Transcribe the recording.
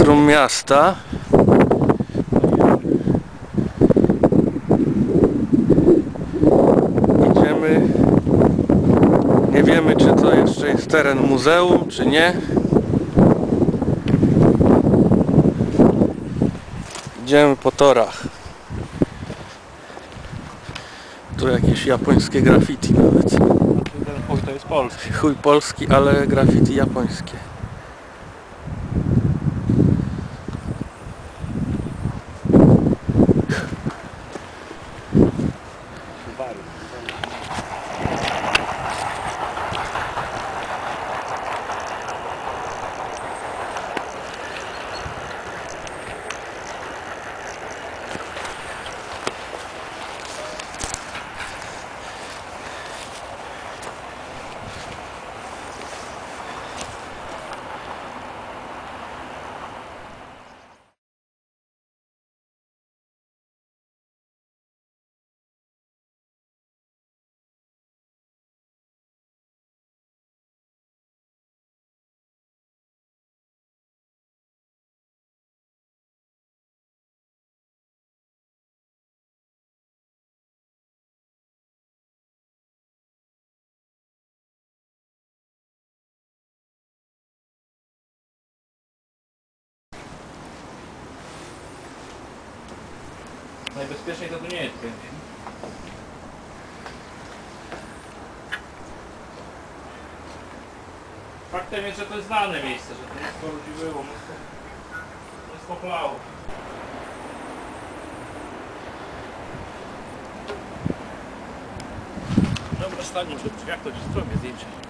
centrum miasta. Idziemy. Nie wiemy, czy to jeszcze jest teren muzeum, czy nie. Idziemy po torach. Tu jakieś japońskie graffiti nawet. Ten chuj to jest polski. Chuj polski, ale graffiti japońskie. Najbezpieczniej to tu nie jest. Faktem jest, że to jest znane miejsce, że to mnóstwo ludzi było, mnóstwo plało. Dobra, stanie przy drzwiach, to dziś zrobię zdjęcie.